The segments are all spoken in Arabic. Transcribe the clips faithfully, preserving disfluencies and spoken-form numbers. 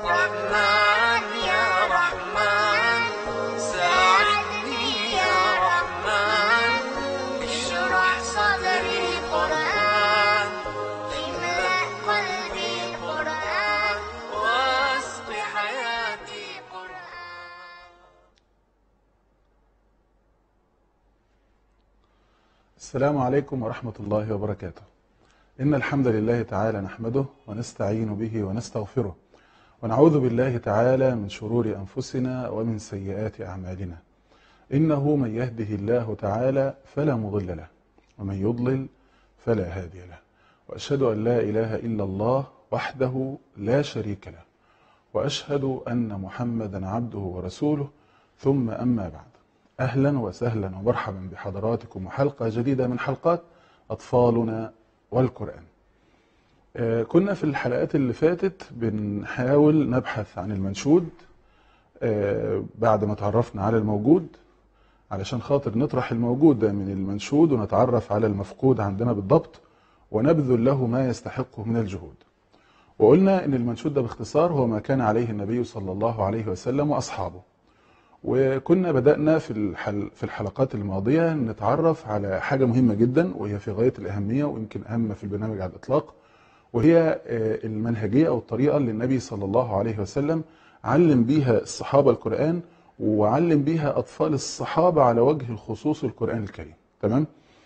رحمن يا رحمن ساعدني يا رحمن اشرح صدري قرآن املأ قلبي قرآن واسق حياتي قرآن. السلام عليكم ورحمة الله وبركاته. إن الحمد لله تعالى نحمده ونستعين به ونستغفره ونعوذ بالله تعالى من شرور أنفسنا ومن سيئات أعمالنا. إنه من يهده الله تعالى فلا مضل له ومن يضلل فلا هادي له، وأشهد أن لا إله إلا الله وحده لا شريك له، وأشهد أن محمدا عبده ورسوله، ثم أما بعد. أهلا وسهلا ومرحبا بحضراتكم وحلقة جديدة من حلقات أطفالنا والقرآن. آه كنا في الحلقات اللي فاتت بنحاول نبحث عن المنشود آه بعد ما تعرفنا على الموجود، علشان خاطر نطرح الموجود ده من المنشود ونتعرف على المفقود عندنا بالضبط ونبذل له ما يستحقه من الجهود. وقلنا ان المنشود ده باختصار هو ما كان عليه النبي صلى الله عليه وسلم وأصحابه. وكنا بدأنا في الحل في الحلقات الماضية نتعرف على حاجة مهمة جدا وهي في غاية الأهمية ويمكن أهم في البرنامج على الإطلاق، وهي المنهجية أو الطريقة اللي النبي صلى الله عليه وسلم علم بيها الصحابة القرآن وعلم بيها أطفال الصحابة على وجه الخصوص القرآن الكريم. تمام؟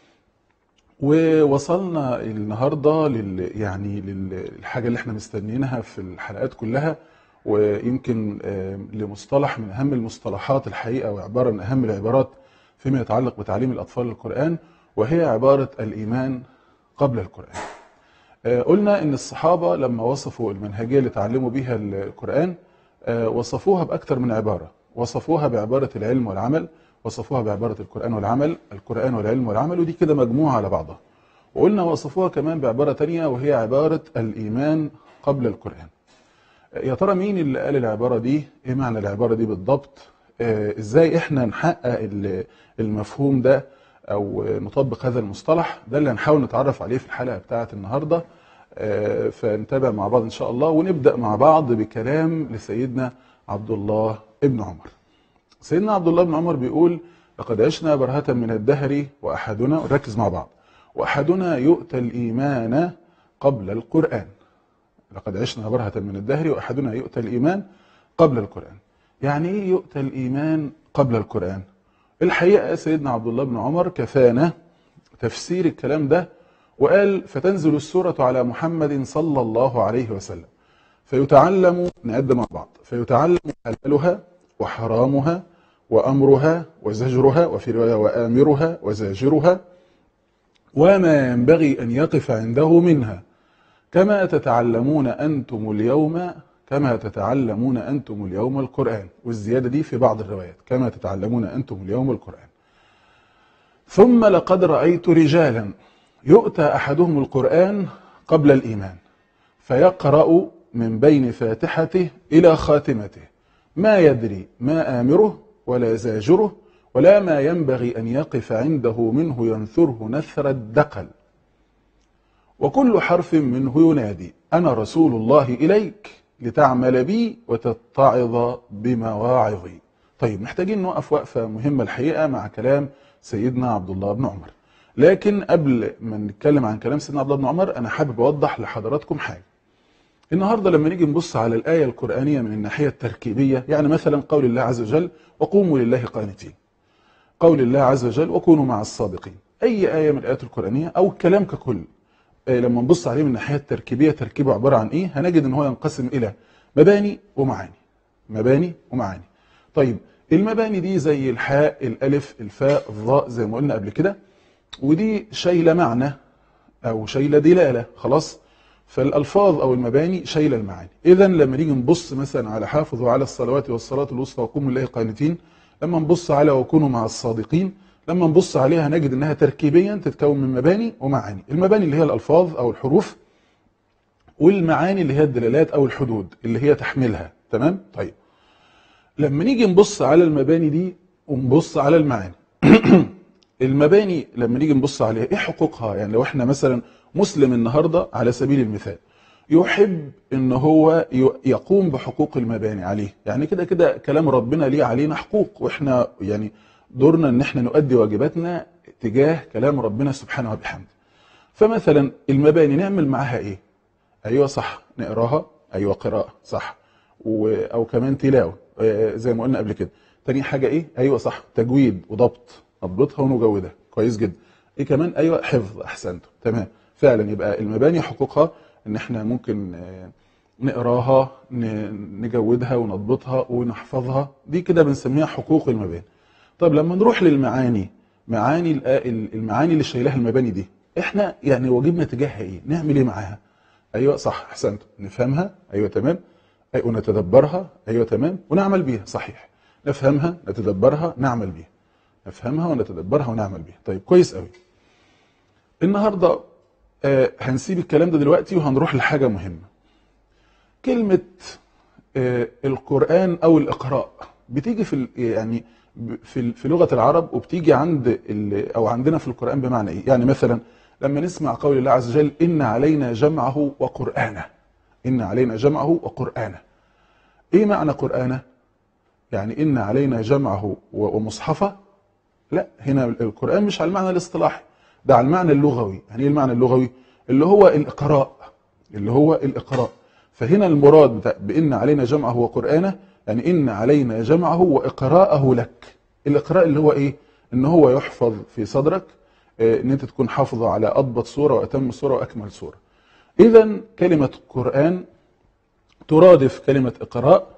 ووصلنا النهاردة لل يعني للحاجة اللي احنا مستنيينها في الحلقات كلها، ويمكن لمصطلح من أهم المصطلحات الحقيقة وعبارة من أهم العبارات فيما يتعلق بتعليم الأطفال القرآن، وهي عبارة الإيمان قبل القرآن. قلنا إن الصحابة لما وصفوا المنهجية اللي تعلموا بها القرآن وصفوها بأكثر من عبارة. وصفوها بعبارة العلم والعمل، وصفوها بعبارة القرآن والعمل، القرآن والعلم والعمل، ودي كده مجموعة على بعضها. وقلنا وصفوها كمان بعبارة تانية وهي عبارة الإيمان قبل القرآن. يا ترى مين اللي قال العبارة دي؟ ايه معنى العبارة دي بالضبط؟ آه ازاي احنا نحقق المفهوم ده او نطبق هذا المصطلح؟ ده اللي هنحاول نتعرف عليه في الحلقة بتاعة النهاردة. آه فنتابع مع بعض ان شاء الله، ونبدأ مع بعض بكلام لسيدنا عبد الله ابن عمر. سيدنا عبد الله بن عمر بيقول: لقد عشنا برهة من الدهر واحدنا، ركز مع بعض، واحدنا يؤتى الايمان قبل القرآن. لقد عشنا برهة من الدهر وأحدنا يؤتى الإيمان قبل القرآن. يعني إيه يؤتى الإيمان قبل القرآن؟ الحقيقة سيدنا عبد الله بن عمر كفانا تفسير الكلام ده وقال: فتنزل السورة على محمد صلى الله عليه وسلم فيتعلم، نعد مع بعض، فيتعلم حلالها وحرامها وأمرها وزجرها، وفي رواية وآمرها وزاجرها، وما ينبغي أن يقف عنده منها، كما تتعلمون أنتم اليوم كما تتعلمون أنتم اليوم القرآن. والزيادة دي في بعض الروايات: كما تتعلمون أنتم اليوم القرآن. ثم لقد رأيت رجالا يؤتى أحدهم القرآن قبل الإيمان فيقرأ من بين فاتحته إلى خاتمته ما يدري ما آمره ولا زاجره ولا ما ينبغي أن يقف عنده منه ينثره نثر الدقل، وكل حرف منه ينادي: أنا رسول الله إليك لتعمل بي وتتعظ بمواعظي. طيب، محتاجين نوقف وقفة مهمة الحقيقة مع كلام سيدنا عبد الله بن عمر. لكن قبل ما نتكلم عن كلام سيدنا عبد الله بن عمر أنا حابب أوضح لحضراتكم حاجة. النهاردة لما نيجي نبص على الآية القرآنية من الناحية التركيبية، يعني مثلا قول الله عز وجل: وقوموا لله قانتين، قول الله عز وجل: وكونوا مع الصادقين، أي آية من الآيات القرآنية أو الكلام ككل لما نبص عليه من الناحيه التركيبيه، تركيبه عباره عن ايه؟ هنجد ان هو ينقسم الى مباني ومعاني. مباني ومعاني. طيب، المباني دي زي الحاء، الالف، الفاء، الظاء، زي ما قلنا قبل كده، ودي شايله معنى او شايله دلاله، خلاص؟ فالالفاظ او المباني شايله المعاني. اذا لما نيجي نبص مثلا على حافظوا على الصلوات والصلاه الوسطى وقوموا لله قانتين، لما نبص على وكونوا مع الصادقين، لما نبص عليها نجد انها تركيبيا تتكون من مباني ومعاني. المباني اللي هي الالفاظ او الحروف، والمعاني اللي هي الدلالات او الحدود اللي هي تحملها. تمام؟ طيب، لما نيجي نبص على المباني دي ونبص على المعاني المباني لما نيجي نبص عليها ايه حقوقها؟ يعني لو احنا مثلا مسلم النهارده على سبيل المثال يحب ان هو يقوم بحقوق المباني عليه. يعني كده كده كلام ربنا ليه علينا حقوق، واحنا يعني دورنا ان احنا نؤدي واجباتنا تجاه كلام ربنا سبحانه وبحمده. فمثلا المباني نعمل معاها ايه؟ ايوه صح، نقراها، ايوه قراءه صح، او كمان تلاوه زي ما قلنا قبل كده. تاني حاجه ايه؟ ايوه صح، تجويد وضبط، نضبطها ونجودها كويس جدا. ايه كمان؟ ايوه حفظ، احسنتم تمام. فعلا يبقى المباني حقوقها ان احنا ممكن نقراها، نجودها ونضبطها ونحفظها، دي كده بنسميها حقوق المباني. طب لما نروح للمعاني، معاني المعاني اللي شايلها المباني دي، احنا يعني واجبنا تجاهها ايه؟ نعمل ايه معاها؟ ايوه صح، احسنتم، نفهمها، ايوه تمام، ايوه ونتدبرها، ايوه تمام، ونعمل بيها، صحيح. نفهمها، نتدبرها، نعمل بيها. نفهمها ونتدبرها ونعمل بيها. طيب كويس قوي. النهارده آه هنسيب الكلام ده دلوقتي وهنروح لحاجه مهمه. كلمه آه القرآن او الاقراء بتيجي في يعني في في لغه العرب، وبتيجي عند او عندنا في القرآن بمعنى ايه؟ يعني مثلا لما نسمع قول الله عز وجل ان علينا جمعه وقرآنه، ان علينا جمعه وقرآنه. ايه معنى قرآنه؟ يعني ان علينا جمعه ومصحفه؟ لا، هنا القرآن مش على المعنى الاصطلاحي، ده على المعنى اللغوي. يعني ايه المعنى اللغوي؟ اللي هو الاقراء، اللي هو الاقراء. فهنا المراد بان علينا جمعه وقرآنه، يعني ان علينا جمعه واقراءه لك. الاقراء اللي هو ايه؟ ان هو يحفظ في صدرك، ان انت تكون حافظه على اضبط صوره واتم صوره واكمل صوره. اذا كلمه قرآن ترادف كلمه اقراء،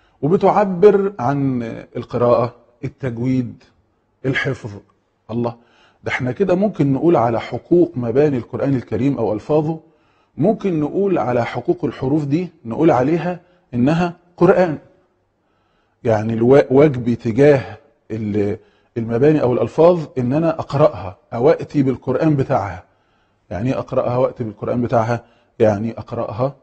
وبتعبر عن القراءه، التجويد، الحفظ. الله، ده احنا كده ممكن نقول على حقوق مباني القرآن الكريم او الفاظه، ممكن نقول على حقوق الحروف دي، نقول عليها انها قرآن. يعني الواجب تجاه المباني او الالفاظ ان انا اقراها او اتي بالقرآن بتاعها. يعني ايه اقراها واتي بالقرآن بتاعها؟ يعني اقراها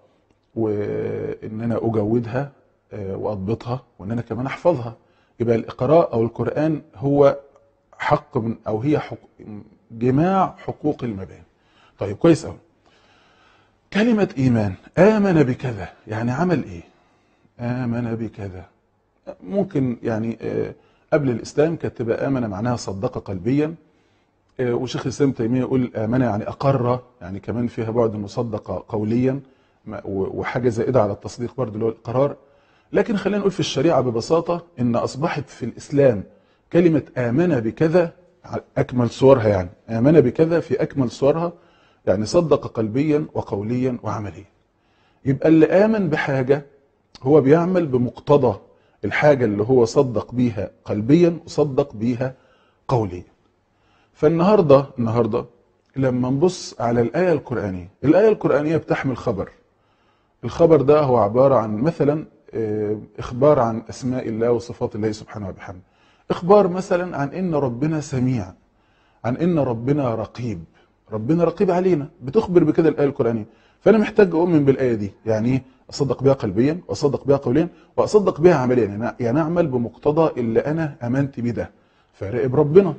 وان انا اجودها واضبطها وان انا كمان احفظها. يبقى الاقراء او القرآن هو حق من او هي حق جماع حقوق المباني. طيب كويس قوي. كلمة ايمان، امن بكذا، يعني عمل ايه؟ امن بكذا. ممكن يعني قبل الاسلام كانت تبقى امن معناها صدق قلبيا، وشيخ الاسلام تيميه يقول امن يعني اقر، يعني كمان فيها بعد مصدق قوليا وحاجه زائده على التصديق برضه اللي هو القرار. لكن خلينا نقول في الشريعه ببساطه ان اصبحت في الاسلام كلمه امن بكذا اكمل صورها، يعني امن بكذا في اكمل صورها، يعني صدق قلبيا وقوليا وعمليا. يبقى اللي امن بحاجه هو بيعمل بمقتضى الحاجه اللي هو صدق بيها قلبيا وصدق بيها قوليا. فالنهارده النهارده لما نبص على الايه القرانيه، الايه القرانيه بتحمل خبر. الخبر ده هو عباره عن مثلا اخبار عن اسماء الله وصفات الله سبحانه وبحمده، اخبار مثلا عن ان ربنا سميع، عن ان ربنا رقيب، ربنا رقيب علينا، بتخبر بكده الايه القرانيه. فانا محتاج اؤمن بالايه دي، يعني ايه؟ اصدق بها قلبيا واصدق بها قوليا واصدق بها عمليا، يعني اعمل بمقتضى اللي انا امنت بيه ده. فراقب ربنا،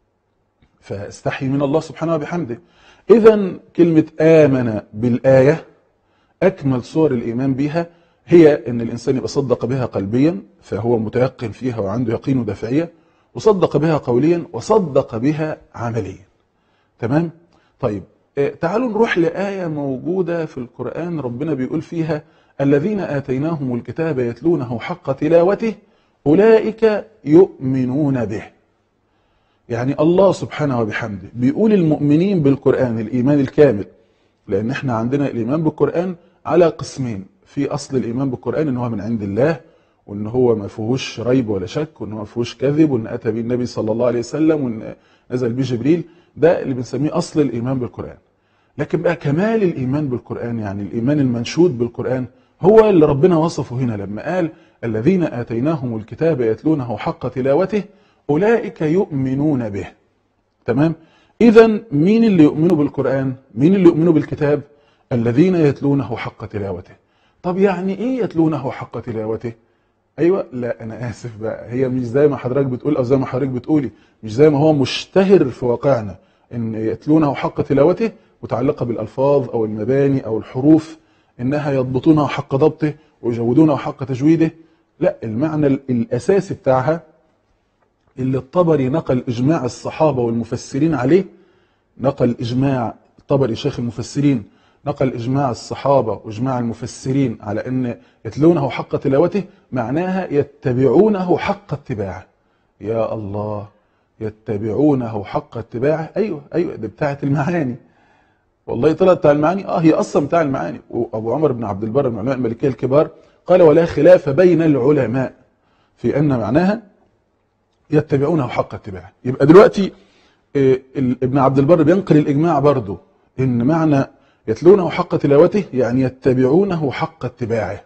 فاستحي من الله سبحانه وبحمده. اذا كلمه امن بالايه اكمل صور الايمان بها هي ان الانسان يبقى صدق بها قلبيا فهو متيقن فيها وعنده يقين ودافعيه، وصدق بها قوليا وصدق بها عمليا. تمام؟ طيب تعالوا نروح لآية موجودة في القرآن ربنا بيقول فيها الذين آتيناهم الكتاب يتلونه حق تلاوته أولئك يؤمنون به. يعني الله سبحانه وبحمده بيقول المؤمنين بالقرآن الإيمان الكامل، لأن احنا عندنا الإيمان بالقرآن على قسمين. في أصل الإيمان بالقرآن إن هو من عند الله، وإن هو ما فيهوش ريب ولا شك، وإن هو ما فيهوش كذب، وإن أتى به النبي صلى الله عليه وسلم، وإن نزل به جبريل. ده اللي بنسميه أصل الإيمان بالقرآن. لكن بقى كمال الإيمان بالقرآن، يعني الإيمان المنشود بالقرآن، هو اللي ربنا وصفه هنا لما قال الذين آتيناهم الكتاب يتلونه حق تلاوته أولئك يؤمنون به. تمام؟ إذن مين اللي يؤمنوا بالقرآن؟ مين اللي يؤمنوا بالكتاب؟ الذين يتلونه حق تلاوته. طب يعني إيه يتلونه حق تلاوته؟ أيوة، لا أنا آسف بقى، هي مش زي ما حضرتك بتقول أو زي ما حضرتك بتقولي، مش زي ما هو مشتهر في واقعنا إن يتلونه حق تلاوته متعلقة بالألفاظ أو المباني أو الحروف إنها يضبطونه حق ضبطه ويجودونه حق تجويده. لا، المعنى الأساسي بتاعها اللي الطبري نقل إجماع الصحابة والمفسرين عليه، نقل إجماع الطبري شيخ المفسرين، نقل إجماع الصحابة وإجماع المفسرين على أن يتلونه حق تلاوته، معناها يتبعونه حق اتباعه. يا الله، يتبعونه حق اتباعه. أيوة أيوة، ده بتاعة المعاني. والله طلعت بتاع المعاني. آه هي أصلا بتاع المعاني. وأبو عمر بن عبد البر من علماء المالكية الكبار قال: ولا خلاف بين العلماء في أن معناها يتبعونه حق اتباعه. يبقى دلوقتي ابن عبد البر بينقل الإجماع برضه إن معنى يتلونه حق تلاوته يعني يتبعونه حق اتباعه.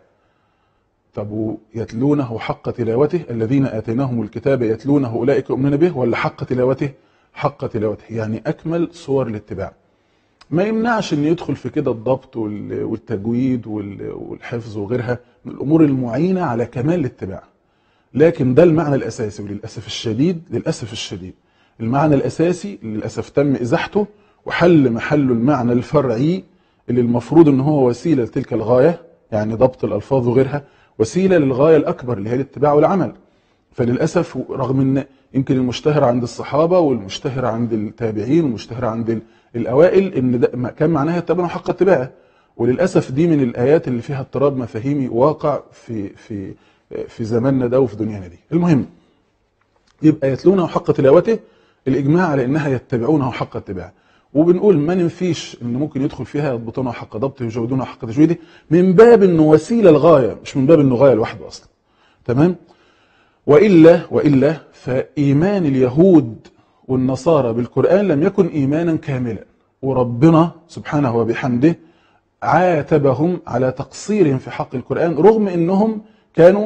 طب يتلونه حق تلاوته الذين آتيناهم الكتاب يتلونه أولئك يؤمنون به، ولا حق تلاوته؟ حق تلاوته، يعني أكمل صور الاتباع. ما يمنعش أن يدخل في كده الضبط والتجويد والحفظ وغيرها من الأمور المعينة على كمال الاتباع، لكن ده المعنى الأساسي. وللأسف الشديد للأسف الشديد المعنى الأساسي للأسف تم إزاحته وحل محله المعنى الفرعي اللي المفروض ان هو وسيلة لتلك الغاية، يعني ضبط الألفاظ وغيرها، وسيلة للغاية الأكبر اللي هي الاتباع والعمل. فللأسف رغم ان يمكن المشتهر عند الصحابة والمشتهر عند التابعين والمشتهر عند الأوائل ان ده كان معناها يتبعوا حق اتباعه، وللأسف دي من الآيات اللي فيها اضطراب مفاهيمي واقع في في في زماننا ده وفي دنيانا دي. المهم، يبقى يتلونه حق تلاوته، الإجماع على إنها يتبعونه حق اتباعه. وبنقول ما ننفيش إن ممكن يدخل فيها يضبطونه حق ضبطه ويجودونه حق تجويده، من باب إنه وسيلة الغاية، مش من باب إنه غاية لوحده أصلا. تمام؟ وإلا وإلا فإيمان اليهود والنصارى بالقرآن لم يكن إيمانا كاملا، وربنا سبحانه وبحمده عاتبهم على تقصيرهم في حق القرآن، رغم إنهم كانوا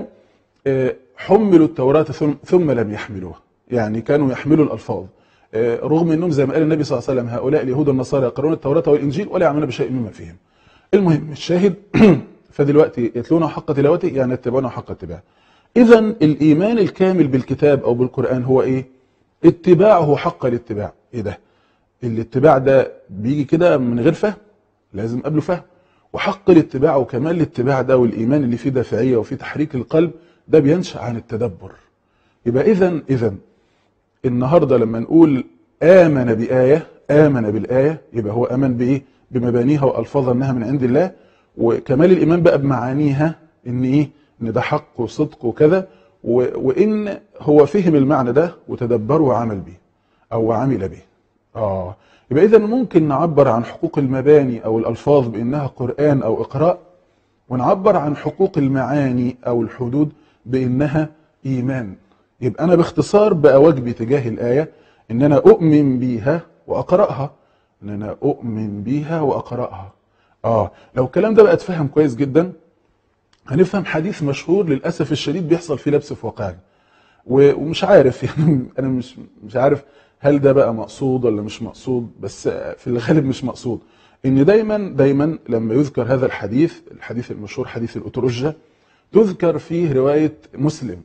حملوا التوراة ثم لم يحملوها، يعني كانوا يحملوا الألفاظ، رغم أنهم زي ما قال النبي صلى الله عليه وسلم: هؤلاء اليهود والنصارى يقرؤون التوراة والإنجيل ولا يعملون بشيء مما فيهم. المهم الشاهد فدلوقتي يتلونه حق تلاوته يعني يتبعونه حق اتباعه. إذا الإيمان الكامل بالكتاب أو بالقرآن هو إيه؟ اتباعه حق الاتباع. إيه ده؟ الاتباع ده بيجي كده من غير فهم، لازم قبله فهم. وحق الاتباع وكمال الاتباع ده والإيمان اللي فيه دافعية وفيه تحريك القلب ده بينشأ عن التدبر. يبقى إذن إذن النهاردة لما نقول آمن بآية، آمن بالآية، يبقى هو آمن بإيه؟ بمبانيها وألفاظها أنها من عند الله، وكمال الإيمان بقى بمعانيها إن إيه؟ إن ده حق وصدق وكذا، وإن هو فهم المعنى ده وتدبره وعمل به أو عمل به. آه يبقى إذن ممكن نعبر عن حقوق المباني أو الألفاظ بأنها قرآن أو إقراء، ونعبر عن حقوق المعاني أو الحدود بأنها إيمان. يبقى أنا باختصار بقى واجبي تجاه الآية إن أنا أؤمن بيها وأقرأها، إن أنا أؤمن بيها وأقرأها. آه لو الكلام ده بقى اتفهم كويس جدا هنفهم حديث مشهور للأسف الشديد بيحصل فيه لبس في واقعنا، ومش عارف يعني أنا مش مش عارف هل ده بقى مقصود ولا مش مقصود، بس في الغالب مش مقصود. إن دايما دايما لما يذكر هذا الحديث، الحديث المشهور حديث الأترجة، تذكر فيه رواية مسلم،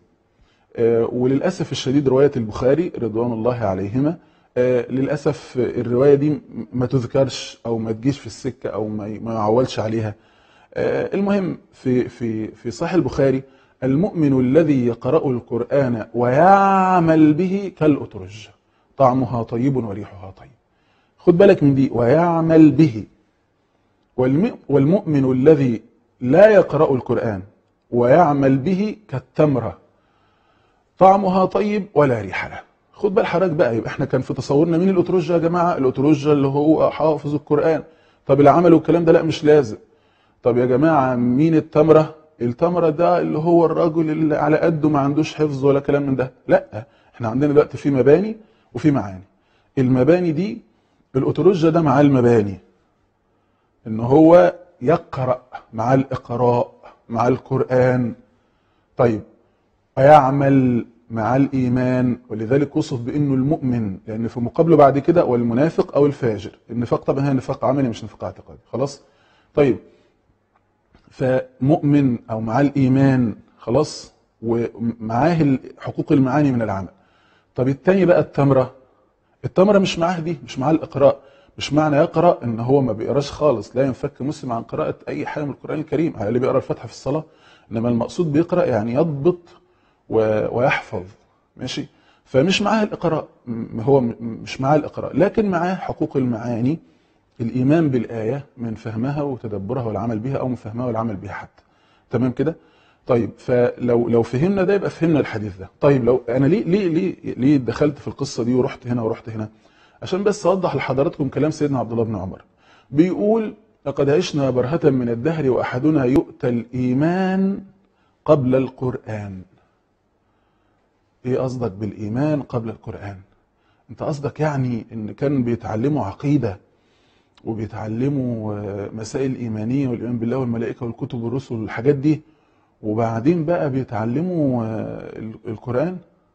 وللأسف الشديد رواية البخاري رضوان الله عليهما للأسف الرواية دي ما تذكرش أو ما تجيش في السكة أو ما يعولش عليها. المهم في في في صحيح البخاري: المؤمن الذي يقرأ القرآن ويعمل به كالأترج طعمها طيب وريحها طيب. خد بالك من دي، ويعمل به. والمؤمن الذي لا يقرأ القرآن ويعمل به كالتمرة طعمها طيب ولا ريح له. خد بال حضرتك بقى، يبقى احنا كان في تصورنا مين الأترجة يا جماعة؟ الأترجة اللي هو حافظ القرآن. طب العمل والكلام ده لا مش لازم. طب يا جماعة مين التمرة؟ التمرة ده اللي هو الرجل اللي على قده ما عندوش حفظ ولا كلام من ده. لا، احنا عندنا دلوقتي في مباني وفي معاني. المباني دي الأترجة ده مع المباني، ان هو يقرأ مع الإقراء مع القرآن. طيب ويعمل مع الإيمان، ولذلك وصف بأنه المؤمن، لأن في مقابله بعد كده والمنافق أو الفاجر. النفاق طبعا هي نفاق عملي مش نفاق اعتقادي. خلاص؟ طيب فمؤمن أو مع الإيمان خلاص، ومعاه حقوق المعاني من العمل. طب التاني بقى التمرة، التمرة مش معاه دي، مش معاه الإقراء، مش معنى يقرأ ان هو ما بيقراش خالص، لا ينفك مسلم عن قراءة اي حاجة من القرآن الكريم، على اللي بيقرأ الفاتحة في الصلاة، انما المقصود بيقرأ يعني يضبط ويحفظ. ماشي؟ فمش معاه الإقراء، هو مش معاه الإقراء، لكن معاه حقوق المعاني، الإيمان بالآية من فهمها وتدبرها والعمل بها، أو من فهمها والعمل بها حتى. تمام كده؟ طيب، فلو لو فهمنا ده يبقى فهمنا الحديث ده. طيب، لو أنا ليه ليه ليه ليه دخلت في القصة دي ورحت هنا ورحت هنا؟ عشان بس أوضح لحضراتكم كلام سيدنا عبد الله بن عمر. بيقول: لقد عشنا برهة من الدهر وأحدنا يؤتى الإيمان قبل القرآن. ايه قصدك بالايمان قبل القرآن؟ انت قصدك يعني ان كان بيتعلموا عقيدة وبيتعلموا مسائل ايمانية والايمان بالله والملائكة والكتب والرسل والحاجات دي، وبعدين بقى بيتعلموا القرآن؟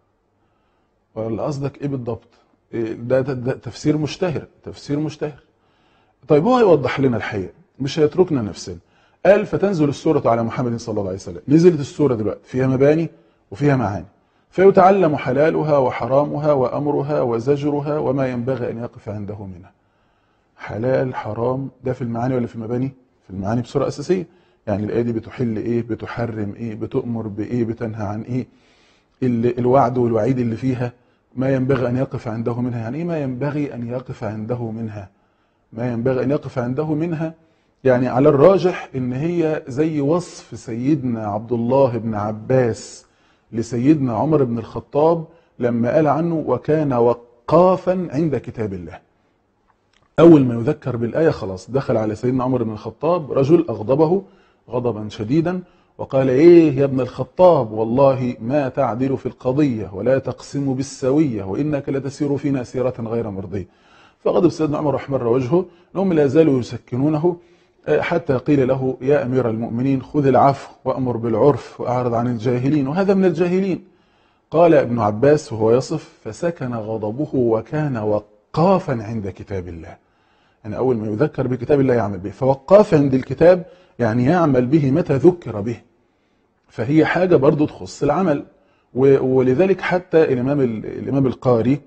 ولا قصدك ايه بالضبط؟ ده, ده, ده تفسير مشتهر، تفسير مشتهر. طيب، هو هيوضح لنا الحقيقة، مش هيتركنا نفسنا. قال: فتنزل السورة على محمد صلى الله عليه وسلم. نزلت السورة دلوقتي فيها مباني وفيها معاني، فيتعلم حلالها وحرامها وأمرها وزجرها وما ينبغي أن يقف عنده منها. حلال حرام، ده في المعاني ولا في المباني؟ في المعاني بصورة أساسية. يعني الآية دي بتحل إيه، بتحرم إيه، بتؤمر بإيه، بتنهى عن إيه، الوعد والوعيد اللي فيها. ما ينبغي أن يقف عنده منها، يعني إيه ما ينبغي أن يقف عنده منها؟ ما ينبغي أن يقف عنده منها يعني على الراجح إن هي زي وصف سيدنا عبد الله بن عباس لسيدنا عمر بن الخطاب لما قال عنه: وكان وقافا عند كتاب الله. أول ما يذكر بالآية خلاص دخل على سيدنا عمر بن الخطاب رجل أغضبه غضبا شديدا، وقال: إيه يا ابن الخطاب، والله ما تعدل في القضية ولا تقسم بالسوية وإنك لتسير فينا سيرة غير مرضية. فغضب سيدنا عمر واحمر وجهه، انهم لا زالوا يسكنونه حتى قيل له: يا أمير المؤمنين، خذ العفو وأمر بالعرف وأعرض عن الجاهلين، وهذا من الجاهلين. قال ابن عباس وهو يصف: فسكن غضبه وكان وقافا عند كتاب الله. يعني أول ما يذكر بكتاب الله يعمل به، فوقاف عند الكتاب يعني يعمل به متى ذكر به، فهي حاجة برضو تخص العمل. ولذلك حتى الإمام الإمام القاري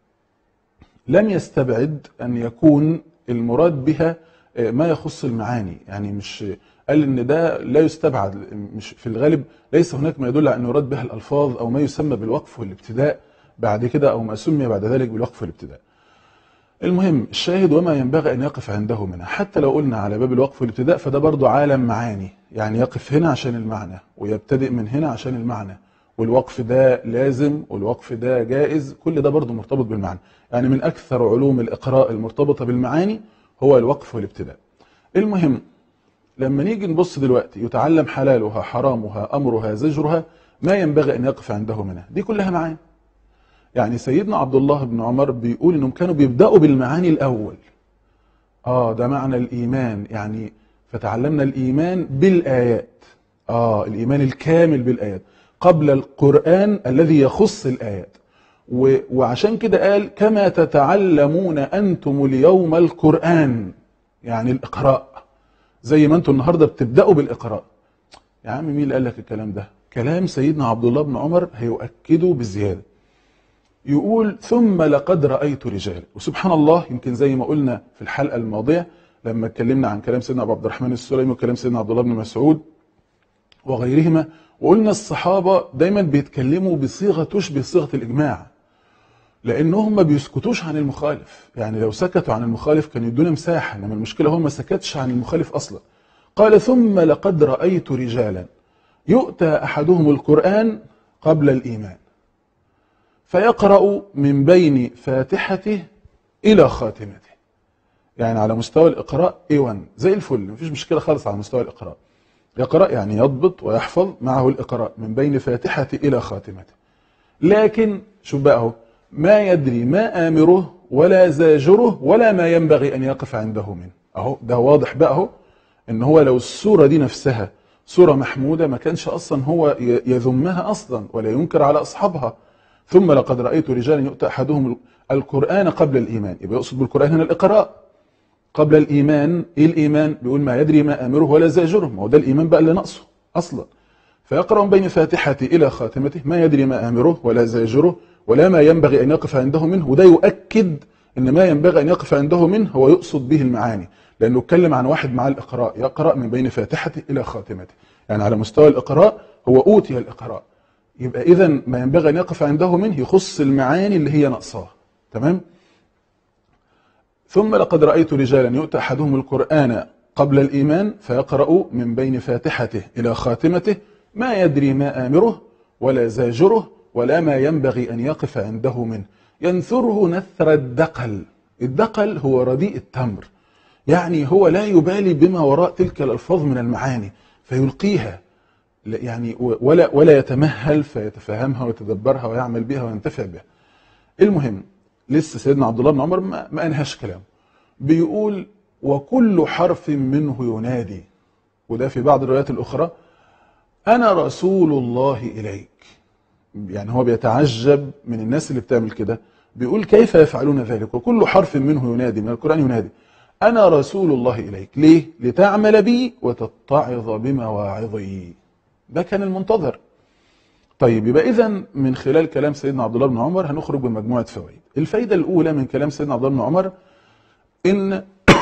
لم يستبعد أن يكون المراد بها ما يخص المعاني، يعني مش قال ان ده لا يستبعد، مش في الغالب ليس هناك ما يدل على انه يراد بها الالفاظ او ما يسمى بالوقف والابتداء بعد كده، او ما سمي بعد ذلك بالوقف والابتداء. المهم الشاهد: وما ينبغي ان يقف عنده منها. حتى لو قلنا على باب الوقف والابتداء فده برضو عالم معاني، يعني يقف هنا عشان المعنى ويبتدئ من هنا عشان المعنى، والوقف ده لازم والوقف ده جائز، كل ده برضو مرتبط بالمعنى. يعني من اكثر علوم الاقراء المرتبطة بالمعاني هو الوقف والابتداء. المهم لما نيجي نبص دلوقتي: يتعلم حلالها حرامها أمرها زجرها ما ينبغي أن يقف عنده منها، دي كلها معاني. يعني سيدنا عبد الله بن عمر بيقول إنهم كانوا بيبدأوا بالمعاني الأول. آه ده معنى الإيمان، يعني فتعلمنا الإيمان بالآيات، آه الإيمان الكامل بالآيات قبل القرآن الذي يخص الآيات. وعشان كده قال: كما تتعلمون أنتم اليوم القرآن، يعني الإقراء زي ما أنتم النهاردة بتبدأوا بالإقراء. يا عم مين اللي قال لك الكلام ده؟ كلام سيدنا عبد الله بن عمر هيؤكده بزيادة. يقول: ثم لقد رأيت رجال. وسبحان الله، يمكن زي ما قلنا في الحلقة الماضية لما اتكلمنا عن كلام سيدنا أبو عبد الرحمن السلمي وكلام سيدنا عبد الله بن مسعود وغيرهما، وقلنا الصحابة دايما بيتكلموا بصيغة تشبه صيغة الإجماع، لأنهم ما بيسكتوش عن المخالف. يعني لو سكتوا عن المخالف كان يدونا مساحة، انما المشكلة هم ما سكتش عن المخالف أصلا. قال: ثم لقد رأيت رجالا يؤتى أحدهم القرآن قبل الإيمان فيقرأ من بين فاتحته إلى خاتمته. يعني على مستوى الإقراء إيه واحد زي الفل، مفيش مشكلة خالص على مستوى الإقراء. يقرأ يعني يضبط ويحفظ معه الإقراء من بين فاتحته إلى خاتمته. لكن شوف بقى اهو: ما يدري ما آمره ولا زاجره ولا ما ينبغي أن يقف عنده منه. أهو ده واضح بقى اهو إن هو لو السورة دي نفسها سورة محمودة ما كانش أصلا هو يذمها أصلا ولا ينكر على أصحابها. ثم لقد رأيت رجالا يؤتى أحدهم القرآن قبل الإيمان، يبقى يقصد بالقرآن هنا الإقراء قبل الإيمان. إيه الإيمان؟ بيقول ما يدري ما آمره ولا زاجره، ما هو ده الإيمان بقى اللي نقصه أصلا. فيقرأ بين فاتحته إلى خاتمته ما يدري ما آمره ولا زاجره ولا ما ينبغي أن يقف عنده منه. وده يؤكد إن ما ينبغي أن يقف عنده منه هو يقصد به المعاني، لأنه اتكلم عن واحد مع الإقراء يقرأ من بين فاتحته إلى خاتمته، يعني على مستوى الإقراء هو أوتي الإقراء، يبقى إذا ما ينبغي أن يقف عنده منه يخص المعاني اللي هي ناقصاه. تمام. ثم لقد رأيت رجالا يؤتى أحدهم القرآن قبل الإيمان فيقرأ من بين فاتحته إلى خاتمته ما يدري ما آمره ولا زاجره ولا ما ينبغي أن يقف عنده منه، ينثره نثر الدقل. الدقل هو رديء التمر، يعني هو لا يبالي بما وراء تلك الألفاظ من المعاني فيلقيها، يعني ولا ولا يتمهل فيتفهمها ويتدبرها ويعمل بها وينتفع بها. المهم لسه سيدنا عبد الله بن عمر ما, ما انهاش كلامه، بيقول وكل حرف منه ينادي، وده في بعض الروايات الأخرى أنا رسول الله إليك. يعني هو بيتعجب من الناس اللي بتعمل كده، بيقول كيف يفعلون ذلك وكل حرف منه ينادي، من القرآن ينادي أنا رسول الله إليك. ليه؟ لتعمل بي وتتعظ بمواعظي. ده كان المنتظر. طيب يبقى إذن من خلال كلام سيدنا عبد الله بن عمر هنخرج بمجموعة فوائد. الفايدة الأولى من كلام سيدنا عبد الله بن عمر إن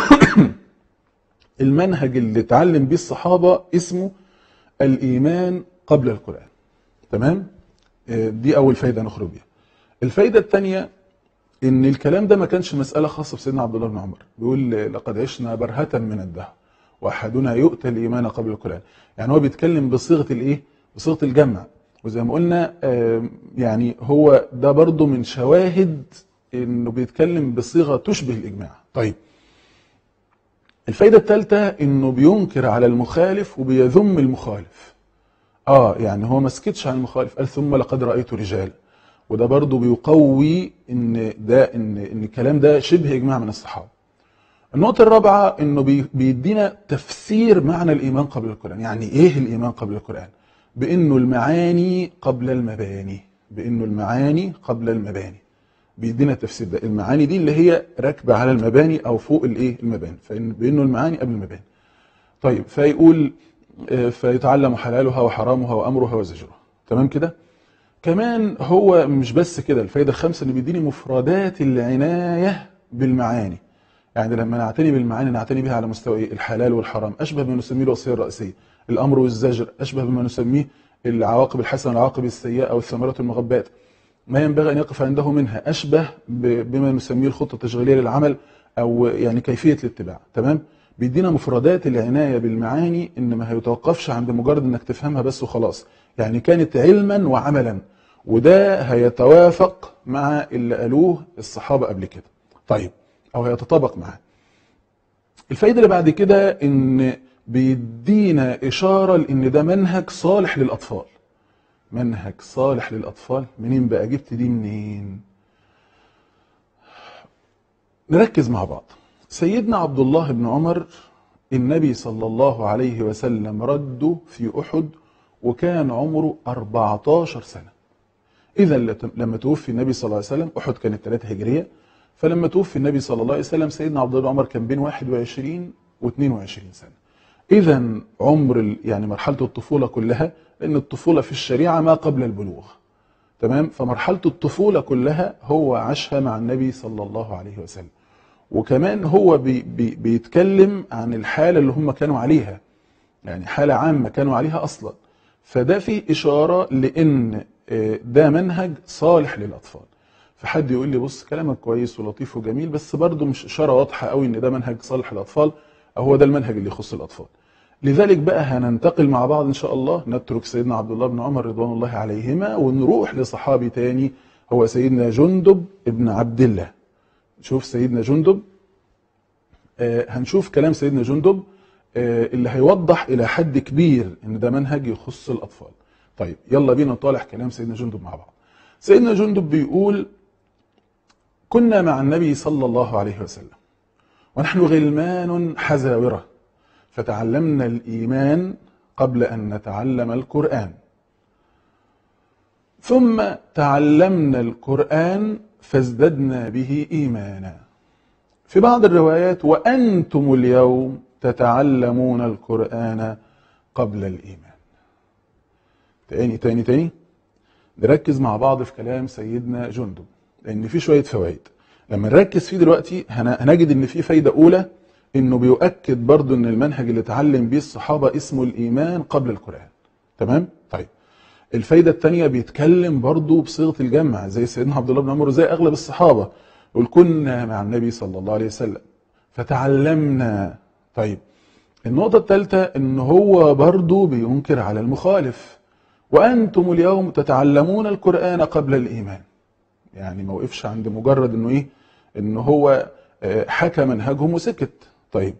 المنهج اللي اتعلم بيه الصحابة اسمه الإيمان قبل القرآن. تمام؟ دي أول فايدة نخرج بيها. الفايدة الثانية إن الكلام ده ما كانش مسألة خاصة بسيدنا عبد الله بن عمر، بيقول لقد عشنا برهة من الدهر وأحدنا يؤتى الإيمان قبل القرآن. يعني هو بيتكلم بصيغة الإيه؟ بصيغة الجمع، وزي ما قلنا يعني هو ده برضو من شواهد إنه بيتكلم بصيغة تشبه الإجماع. طيب الفايدة الثالثة إنه بينكر على المخالف وبيذم المخالف. آه يعني هو ما سكتش عن المخالف، قال ثم لقد رأيت رجال، وده برضو بيقوي إن ده إن إن الكلام ده شبه إجماع من الصحابة. النقطة الرابعة إنه بيدينا تفسير معنى الإيمان قبل القرآن. يعني إيه الإيمان قبل القرآن؟ بإنه المعاني قبل المباني، بإنه المعاني قبل المباني. بيدينا التفسير ده، المعاني دي اللي هي راكبة على المباني أو فوق الإيه المباني، فإن بإنه المعاني قبل المباني. طيب فيقول فيتعلم حلالها وحرامها وأمرها وزجرها. تمام كده؟ كمان هو مش بس كده، الفايدة الخامسة إنه بيديني مفردات العناية بالمعاني. يعني لما نعتني بالمعاني نعتني بها على مستوى الحلال والحرام، أشبه بما نسميه الوصية الرئيسية. الأمر والزجر أشبه بما نسميه العواقب الحسنة والعواقب السيئة أو الثمرات المغبات. ما ينبغي أن يقف عنده منها أشبه بما نسميه الخطة التشغيلية للعمل أو يعني كيفية الاتباع. تمام؟ بيدينا مفردات العناية بالمعاني، إن ما هيتوقفش عند مجرد إنك تفهمها بس وخلاص، يعني كانت علما وعملا، وده هيتوافق مع اللي قالوه الصحابة قبل كده. طيب أو هيتطابق معاه. الفايدة اللي بعد كده إن بيدينا إشارة لإن ده منهج صالح للأطفال. منهج صالح للأطفال. منين بقى جبت دي منين؟ نركز مع بعض. سيدنا عبد الله بن عمر النبي صلى الله عليه وسلم رده في أحد وكان عمره أربعتاشر سنة. إذا لما توفي النبي صلى الله عليه وسلم، أحد كانت ثلاثة هجرية، فلما توفي النبي صلى الله عليه وسلم سيدنا عبد الله بن عمر كان بين واحد وعشرين واثنين وعشرين سنة. إذا عمر يعني مرحلة الطفولة كلها، لأن الطفولة في الشريعة ما قبل البلوغ. تمام؟ فمرحلة الطفولة كلها هو عاشها مع النبي صلى الله عليه وسلم. وكمان هو بي بي بيتكلم عن الحالة اللي هم كانوا عليها، يعني حالة عامة كانوا عليها أصلا. فده فيه إشارة لأن ده منهج صالح للأطفال. فحد يقول لي بص كلامك كويس ولطيف وجميل، بس برضه مش إشارة واضحة قوي إن ده منهج صالح للأطفال أو هو ده المنهج اللي يخص الأطفال. لذلك بقى هننتقل مع بعض إن شاء الله، نترك سيدنا عبد الله بن عمر رضوان الله عليهما ونروح لصحابي تاني هو سيدنا جندب ابن عبد الله. شوف سيدنا جندب، آه هنشوف كلام سيدنا جندب آه اللي هيوضح إلى حد كبير إن ده منهج يخص الأطفال. طيب يلا بينا نطالع كلام سيدنا جندب مع بعض. سيدنا جندب بيقول كنا مع النبي صلى الله عليه وسلم ونحن غلمان حزاورة فتعلمنا الإيمان قبل أن نتعلم القرآن، ثم تعلمنا القرآن فازددنا به إيمانا. في بعض الروايات وأنتم اليوم تتعلمون القرآن قبل الإيمان. تاني تاني تاني نركز مع بعض في كلام سيدنا جندب لأن في شوية فوائد. لما نركز فيه دلوقتي هنجد ان في فايده اولى، انه بيؤكد برضو ان المنهج اللي اتعلم بيه الصحابه اسمه الايمان قبل القران. تمام؟ طيب الفايده الثانيه بيتكلم برضو بصيغه الجمع زي سيدنا عبد الله بن عمر وزي اغلب الصحابه، يقول كنا مع النبي صلى الله عليه وسلم فتعلمنا. طيب النقطه الثالثه ان هو برضو بينكر على المخالف، وانتم اليوم تتعلمون القران قبل الايمان. يعني ما وقفش عند مجرد انه ايه، ان هو حكى منهجهم وسكت. طيب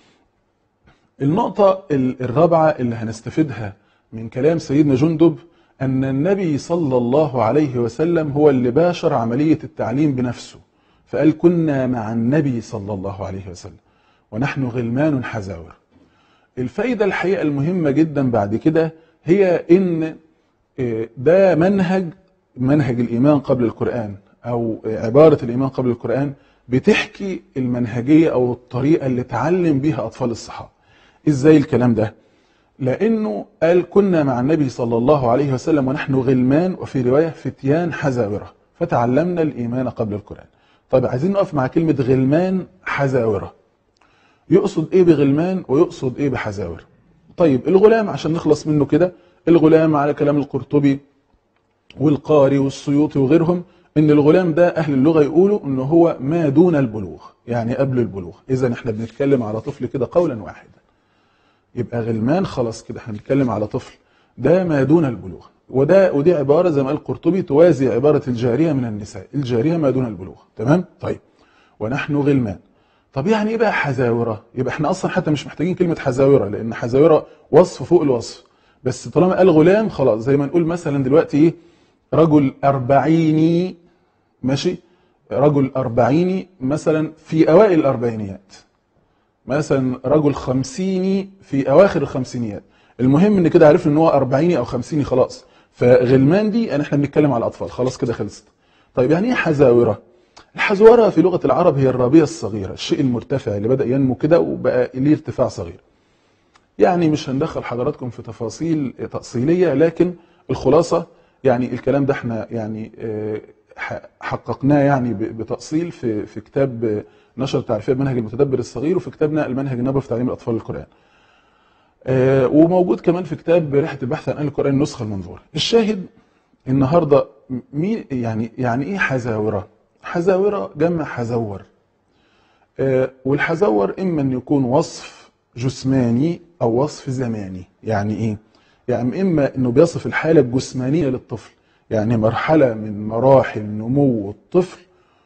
النقطة الرابعة اللي هنستفيدها من كلام سيدنا جندب، ان النبي صلى الله عليه وسلم هو اللي باشر عملية التعليم بنفسه، فقال كنا مع النبي صلى الله عليه وسلم ونحن غلمان حزاور. الفايدة الحقيقة المهمة جدا بعد كده هي ان ده منهج منهج الإيمان قبل القرآن، أو عبارة الإيمان قبل القرآن بتحكي المنهجية أو الطريقة اللي اتعلم بيها أطفال الصحابة. إزاي الكلام ده؟ لأنه قال كنا مع النبي صلى الله عليه وسلم ونحن غلمان، وفي رواية فتيان حزاورة، فتعلمنا الإيمان قبل القرآن. طيب عايزين نقف مع كلمة غلمان حزاورة، يقصد إيه بغلمان ويقصد إيه بحزاورة؟ طيب الغلام عشان نخلص منه كده، الغلام على كلام القرطبي والقاري والسيوطي وغيرهم ان الغلام ده اهل اللغه يقولوا انه هو ما دون البلوغ، يعني قبل البلوغ. اذا احنا بنتكلم على طفل كده قولا واحدا، يبقى غلمان خلاص كده احنا بنتكلم على طفل ده ما دون البلوغ. وده ودي عباره زي ما قال القرطبي توازي عباره الجاريه من النساء، الجاريه ما دون البلوغ. تمام؟ طيب ونحن غلمان. طب يعني ايه بقى حزاوره؟ يبقى احنا اصلا حتى مش محتاجين كلمه حزاوره، لان حزاوره وصف فوق الوصف، بس طالما قال غلام خلاص. زي ما نقول مثلا دلوقتي ايه، رجل أربعيني، ماشي، رجل أربعيني مثلا في أوائل الأربعينيات، مثلا رجل خمسيني في أواخر الخمسينيات. المهم إن كده عرفنا إن هو أربعيني أو خمسيني خلاص. فغلمان دي أنا إحنا بنتكلم على الأطفال خلاص كده خلصت. طيب يعني إيه حزاورة؟ الحزورة في لغة العرب هي الرابية الصغيرة، الشيء المرتفع اللي بدأ ينمو كده وبقى ليه ارتفاع صغير. يعني مش هندخل حضراتكم في تفاصيل تأصيلية، لكن الخلاصة يعني الكلام ده احنا يعني حققناه يعني بتأصيل في في كتاب نشر تعريفية بمنهج المتدبر الصغير، وفي كتابنا المنهج النبوي في تعليم الأطفال القرآن. وموجود كمان في كتاب رحلة البحث عن آل القرآن النسخة المنظورة. الشاهد النهارده مين يعني يعني ايه حزاورة؟ حزاورة جمع حزور. والحزور اما ان يكون وصف جسماني او وصف زماني. يعني ايه؟ يعني اما انه بيصف الحاله الجسمانيه للطفل، يعني مرحله من مراحل نمو الطفل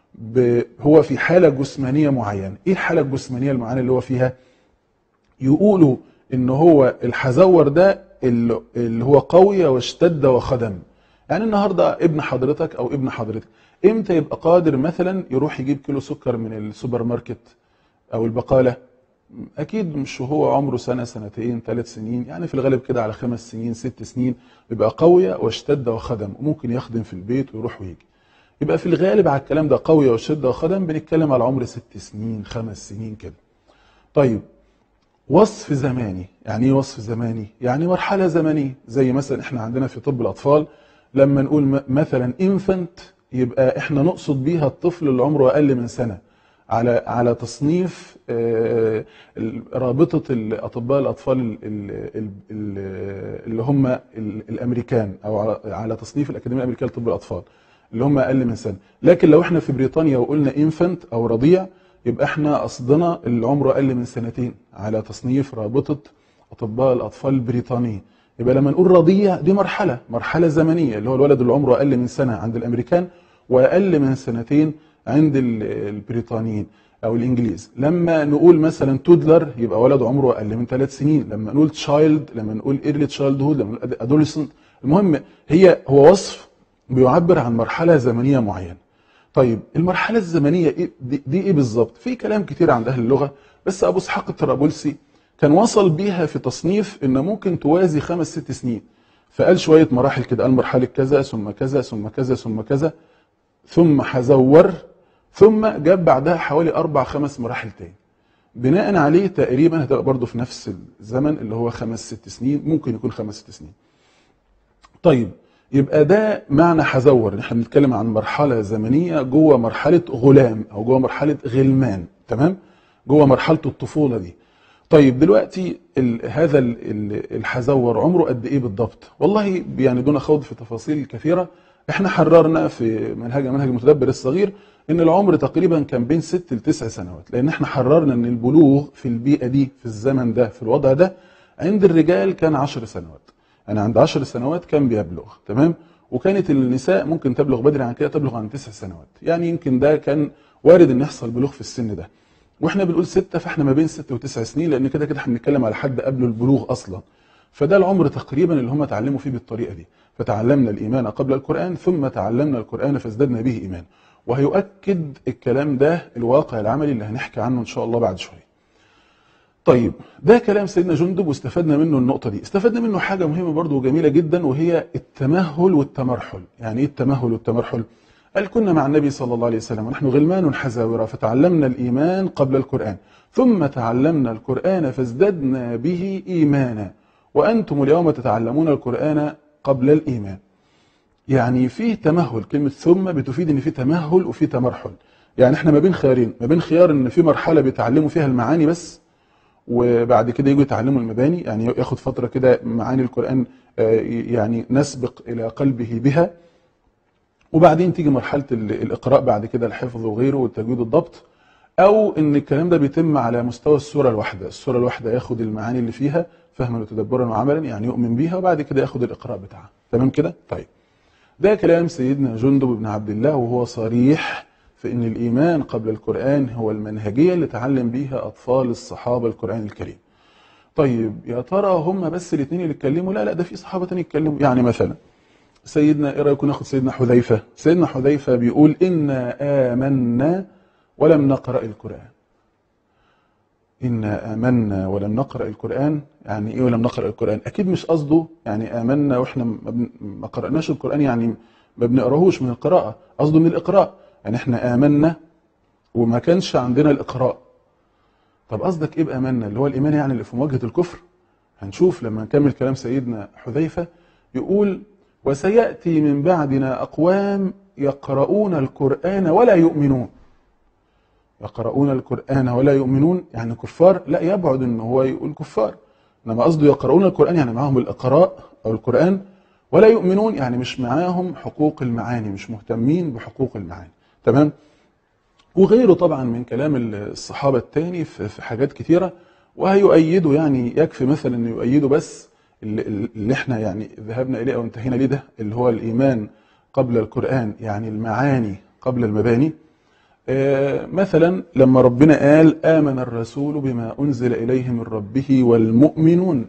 هو في حاله جسمانيه معينه. ايه الحاله الجسمانيه المعينه اللي هو فيها؟ يقولوا ان هو الحزور ده اللي هو قوي واشتد وخدم. يعني النهارده ابن حضرتك او ابن حضرتك امتى يبقى قادر مثلا يروح يجيب كيلو سكر من السوبر ماركت او البقاله؟ اكيد مش وهو عمره سنه سنتين ثلاث سنين، يعني في الغالب كده على خمس سنين ست سنين يبقى قوي واشتد وخدم، وممكن يخدم في البيت ويروح ويجي. يبقى في الغالب على الكلام ده قوي واشتد وخدم بنتكلم على عمر ست سنين خمس سنين كده. طيب وصف زماني، يعني ايه وصف زماني؟ يعني مرحله زمنيه، زي مثلا احنا عندنا في طب الاطفال لما نقول مثلا انفنت يبقى احنا نقصد بيها الطفل اللي عمره اقل من سنه، على على تصنيف رابطه الاطباء الاطفال اللي هم الامريكان، او على تصنيف الاكاديميه الامريكيه لطب الاطفال اللي هم اقل من سنه. لكن لو احنا في بريطانيا وقلنا انفنت او رضيع يبقى احنا قصدنا اللي عمره اقل من سنتين على تصنيف رابطه اطباء الاطفال البريطانيه. يبقى لما نقول رضيع دي مرحله مرحله زمنيه، اللي هو الولد اللي عمره اقل من سنه عند الامريكان واقل من سنتين عند البريطانيين او الانجليز. لما نقول مثلا تودلر يبقى ولد عمره اقل من ثلاث سنين. لما نقول تشايلد، لما نقول ايرلي تشايلد هود، لما نقول ادوليسنت. المهم هي هو وصف بيعبر عن مرحله زمنيه معينه. طيب المرحله الزمنيه إيه دي, دي ايه بالظبط؟ في كلام كتير عند اهل اللغه، بس ابو اسحاق الطرابلسي كان وصل بيها في تصنيف ان ممكن توازي خمس ست سنين، فقال شويه مراحل كده، قال مرحله كذا ثم كذا ثم كذا ثم كذا ثم حزور، ثم جاب بعدها حوالي اربع خمس مراحل تاني. بناء عليه تقريبا هتبقى برضه في نفس الزمن اللي هو خمس ست سنين، ممكن يكون خمس ست سنين. طيب يبقى ده معنى حزور، احنا بنتكلم عن مرحله زمنيه جوه مرحله غلام او جوه مرحله غلمان، تمام، جوه مرحله الطفوله دي. طيب دلوقتي ال هذا ال ال الحزور عمره قد ايه بالضبط؟ والله يعني دون خوض في تفاصيل كثيره، احنا حررنا في منهج منهج المتدبر الصغير ان العمر تقريبا كان بين ست لتسع سنوات، لان احنا حررنا ان البلوغ في البيئه دي في الزمن ده في الوضع ده عند الرجال كان عشر سنوات، يعني عند عشر سنوات كان بيبلغ، تمام، وكانت النساء ممكن تبلغ بدري عن كده، تبلغ عن تسع سنوات، يعني يمكن ده كان وارد ان يحصل بلوغ في السن ده. واحنا بنقول ستة، فاحنا ما بين ست وتسع سنين، لان كده كده احنا بنتكلم على حد قبل البلوغ اصلا. فده العمر تقريبا اللي هم اتعلموا فيه بالطريقه دي، فتعلمنا الايمان قبل القران ثم تعلمنا القران فازددنا به ايمان. وهيؤكد الكلام ده الواقع العملي اللي هنحكي عنه ان شاء الله بعد شويه. طيب ده كلام سيدنا جندب واستفدنا منه النقطه دي، استفدنا منه حاجه مهمه برضو وجميله جدا، وهي التمهل والتمرحل. يعني ايه التمهل والتمرحل؟ قال كنا مع النبي صلى الله عليه وسلم ونحن غلمان حزاورة فتعلمنا الإيمان قبل القرآن ثم تعلمنا القرآن فازددنا به إيمانا وأنتم اليوم تتعلمون القرآن قبل الإيمان. يعني فيه تمهل، كلمة ثم بتفيد إن فيه تمهل وفيه تمرحل. يعني احنا ما بين خيارين، ما بين خيار إن في مرحلة بيتعلموا فيها المعاني بس وبعد كده يجوا يتعلموا المباني، يعني ياخد فترة كده معاني القرآن يعني نسبق إلى قلبه بها، وبعدين تيجي مرحله الاقراء بعد كده الحفظ وغيره والتجويد والضبط، او ان الكلام ده بيتم على مستوى السوره الواحده، السوره الواحده ياخد المعاني اللي فيها فهما وتدبرا وعملا، يعني يؤمن بيها وبعد كده ياخد الاقراء بتاعها، تمام كده؟ طيب ده كلام سيدنا جندب بن عبد الله، وهو صريح في ان الايمان قبل القران هو المنهجيه اللي تعلم بيها اطفال الصحابه القران الكريم. طيب يا ترى هم بس الاثنين اللي اتكلموا؟ لا لا، ده في صحابه ثانيه اتكلموا. يعني مثلا سيدنا، ايه رايكم ناخد سيدنا حذيفه؟ سيدنا حذيفه بيقول انا آمنا ولم نقرأ القرآن. انا آمنا ولم نقرأ القرآن، يعني ايه ولم نقرأ القرآن؟ اكيد مش قصده يعني آمنا واحنا ما قرأناش القرآن، يعني ما بنقراهوش من القراءة، قصده من الإقراء، يعني احنا آمنا وما كانش عندنا الإقراء. طب قصدك ايه بآمنا؟ اللي هو الإيمان يعني اللي في مواجهة الكفر؟ هنشوف لما نكمل كلام سيدنا حذيفه. يقول وسيأتي من بعدنا أقوام يقرؤون القرآن ولا يؤمنون. يقرؤون القرآن ولا يؤمنون يعني كفار؟ لا، يبعد ان هو يقول كفار، انما قصده يقرؤون القرآن يعني معاهم الإقراء أو القرآن، ولا يؤمنون يعني مش معاهم حقوق المعاني، مش مهتمين بحقوق المعاني، تمام؟ وغيره طبعا من كلام الصحابة التاني في حاجات كثيرة، وهيؤيدوا، يعني يكفي مثلا ان يؤيدوا بس اللي احنا يعني ذهبنا اليه او انتهينا ليه ده، اللي هو الايمان قبل القرآن، يعني المعاني قبل المباني. آه مثلا لما ربنا قال آمن الرسول بما أنزل إليه من ربه والمؤمنون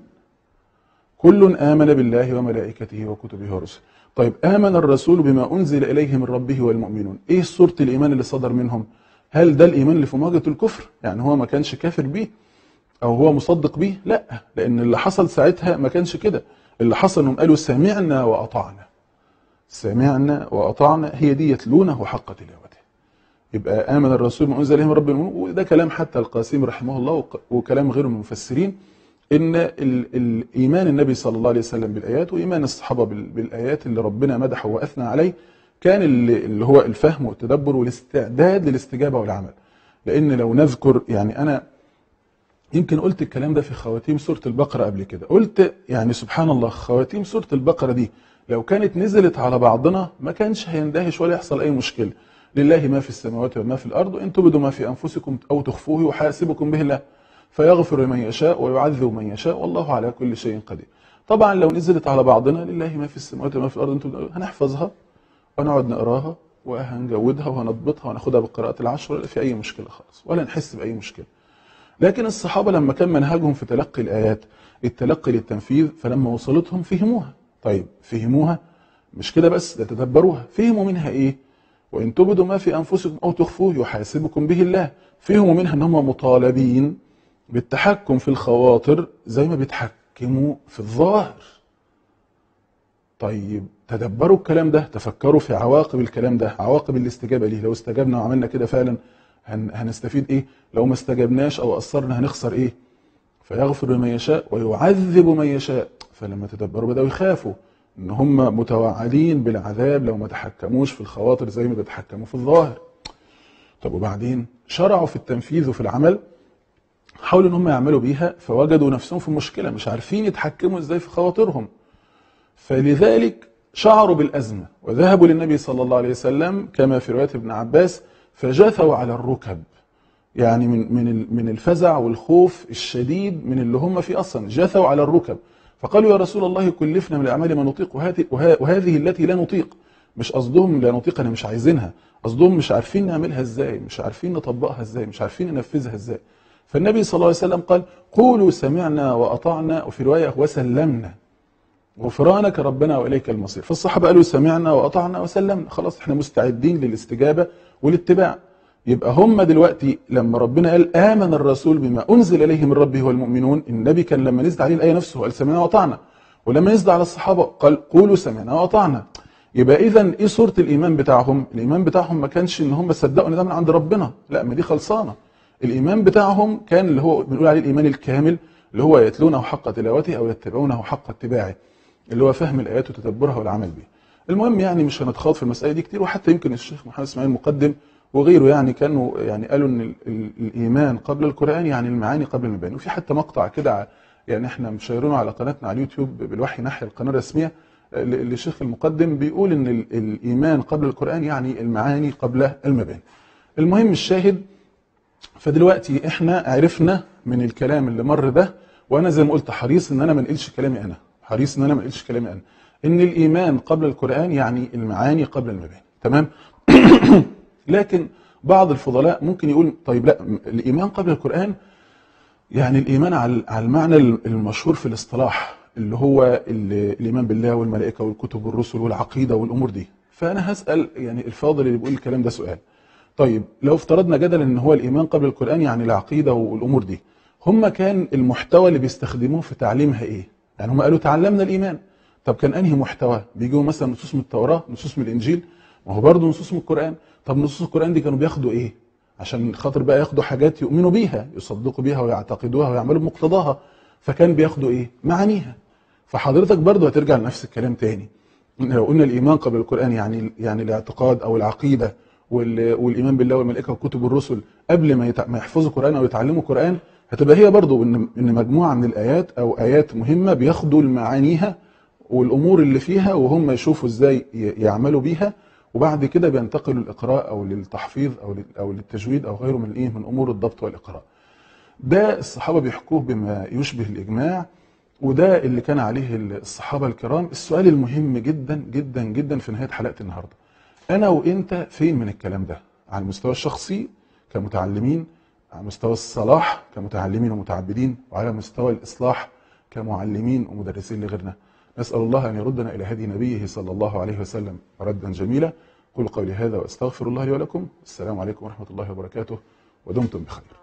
كل آمن بالله وملائكته وكتبه ورسله. طيب آمن الرسول بما أنزل إليه من ربه والمؤمنون، إيه صورة الإيمان اللي صدر منهم؟ هل ده الإيمان اللي في مواجهة الكفر؟ يعني هو ما كانش كافر بيه أو هو مصدق بيه؟ لا، لأن اللي حصل ساعتها ما كانش كده، اللي حصل إنهم قالوا سمعنا وأطعنا. سمعنا وأطعنا هي دي يتلونه حق تلاوته. يبقى آمن الرسول بما أنزل إليه من ربه والمؤمنون، وده كلام حتى القاسم رحمه الله وكلام غيره من المفسرين، إن الإيمان النبي صلى الله عليه وسلم بالآيات وإيمان الصحابة بالآيات اللي ربنا مدحه وأثنى عليه كان اللي هو الفهم والتدبر والاستعداد للاستجابة والعمل. لأن لو نذكر، يعني أنا يمكن قلت الكلام ده في خواتيم سورة البقرة قبل كده، قلت يعني سبحان الله خواتيم سورة البقرة دي لو كانت نزلت على بعضنا ما كانش هيندهش ولا يحصل أي مشكلة. لله ما في السماوات وما في الأرض وإن تبدوا ما في أنفسكم أو تخفوه يحاسبكم به الله فيغفر لمن يشاء ويعذب من يشاء والله على كل شيء قدير. طبعا لو نزلت على بعضنا لله ما في السماوات وما في الأرض انتم هنحفظها ونقعد نقراها وهنجودها وهنضبطها وناخدها بالقراءات العشر، ولا في أي مشكلة خالص ولا نحس بأي مشكلة. لكن الصحابة لما كان منهجهم في تلقي الآيات التلقي للتنفيذ، فلما وصلتهم فهموها. طيب فهموها مش كده بس، ده تدبروها. فهموا منها إيه؟ وإن تبدوا ما في أنفسكم أو تخفوه يحاسبكم به الله. فهموا منها أن هم مطالبين بالتحكم في الخواطر زي ما بيتحكموا في الظاهر. طيب تدبروا الكلام ده، تفكروا في عواقب الكلام ده، عواقب الاستجابة ليه. لو استجبنا وعملنا كده فعلا هنستفيد ايه؟ لو ما استجبناش او قصرنا هنخسر ايه؟ فيغفر لمن يشاء ويعذب من يشاء. فلما تدبروا بدأوا يخافوا، ان هم متوعدين بالعذاب لو ما تحكموش في الخواطر زي ما بيتحكموا في الظاهر. طب وبعدين شرعوا في التنفيذ وفي العمل، حاولوا ان هم يعملوا بيها فوجدوا نفسهم في مشكله، مش عارفين يتحكموا ازاي في خواطرهم، فلذلك شعروا بالازمه وذهبوا للنبي صلى الله عليه وسلم كما في روايه ابن عباس فجثوا على الركب، يعني من من من الفزع والخوف الشديد من اللي هم فيه اصلا، جثوا على الركب فقالوا يا رسول الله كلفنا من الاعمال ما نطيق وهذه وهذه التي لا نطيق. مش قصدهم لا نطيق انا مش عايزينها، قصدهم مش عارفين نعملها ازاي، مش عارفين نطبقها ازاي، مش عارفين ننفذها ازاي. فالنبي صلى الله عليه وسلم قال قولوا سمعنا واطعنا، وفي روايه وسلمنا غفرانك ربنا واليك المصير. فالصحابه قالوا سمعنا واطعنا وسلمنا، خلاص احنا مستعدين للاستجابه والاتباع. يبقى هم دلوقتي لما ربنا قال آمن الرسول بما أنزل إليه من ربه والمؤمنون، النبي كان لما نزل عليه الآية نفسه قال سمعنا وأطعنا، ولما نزل على الصحابة قال قولوا سمعنا وأطعنا. يبقى إذن إيه صورة الإيمان بتاعهم؟ الإيمان بتاعهم ما كانش إن هم صدقوا إن ده من عند ربنا، لا، ما دي خلصانة. الإيمان بتاعهم كان اللي هو بنقول عليه الإيمان الكامل، اللي هو يتلونه حق تلاوته أو يتبعونه حق اتباعه، اللي هو فهم الآيات وتدبرها والعمل بها. المهم يعني مش هنتخاض في المسألة دي كتير، وحتى يمكن الشيخ محمد اسماعيل المقدم وغيره يعني كانوا يعني قالوا ان الايمان قبل القران يعني المعاني قبل المباني. وفي حتى مقطع كده يعني احنا مشيرينه على قناتنا على اليوتيوب بالوحي ناحيه القناه الرسميه للشيخ المقدم، بيقول ان الايمان قبل القران يعني المعاني قبل المباني. المهم الشاهد، فدلوقتي احنا عرفنا من الكلام اللي مر ده، وانا زي ما قلت حريص ان انا ما انقلش كلامي انا، حريص ان انا ما انقلش كلامي انا، ان الايمان قبل القران يعني المعاني قبل المباني، تمام؟ لكن بعض الفضلاء ممكن يقول طيب لا، الإيمان قبل القرآن يعني الإيمان على المعنى المشهور في الاصطلاح اللي هو الإيمان بالله والملائكة والكتب والرسل والعقيدة والأمور دي. فأنا هسأل يعني الفاضل اللي بيقول الكلام ده سؤال، طيب لو افترضنا جدلا ان هو الإيمان قبل القرآن يعني العقيدة والأمور دي، هم كان المحتوى اللي بيستخدموه في تعليمها إيه؟ يعني هم قالوا تعلمنا الإيمان، طب كان أنهي محتوى؟ بيجوا مثلا نصوص من التوراة، نصوص من الإنجيل، ما هو برضه نصوص من القرآن. طب نصوص القرآن دي كانوا بياخدوا ايه؟ عشان خاطر بقى ياخدوا حاجات يؤمنوا بيها، يصدقوا بيها ويعتقدوها ويعملوا بمقتضاها، فكان بياخدوا ايه؟ معانيها. فحضرتك برضه هترجع لنفس الكلام تاني، لو قلنا الايمان قبل القرآن يعني يعني الاعتقاد او العقيده والايمان بالله والملائكه والكتب والرسل قبل ما ما يحفظوا القرآن او يتعلموا القرآن، هتبقى هي برضه ان ان مجموعه من الايات او ايات مهمه بياخدوا المعانيها والامور اللي فيها وهم يشوفوا ازاي يعملوا بيها، وبعد كده بينتقلوا للإقراء أو للتحفيظ أو أو للتجويد أو غيره من إيه من أمور الضبط والإقراء. ده الصحابة بيحكوه بما يشبه الإجماع، وده اللي كان عليه الصحابة الكرام. السؤال المهم جدا جدا جدا في نهاية حلقة النهاردة، أنا وإنت فين من الكلام ده؟ على المستوى الشخصي كمتعلمين، على مستوى الصلاح كمتعلمين ومتعبدين، وعلى مستوى الإصلاح كمعلمين ومدرسين لغيرنا. نسأل الله أن يردنا إلى هدي نبيه صلى الله عليه وسلم ردا جميلا. قل قولي هذا وأستغفر الله لي ولكم. السلام عليكم ورحمة الله وبركاته، ودمتم بخير.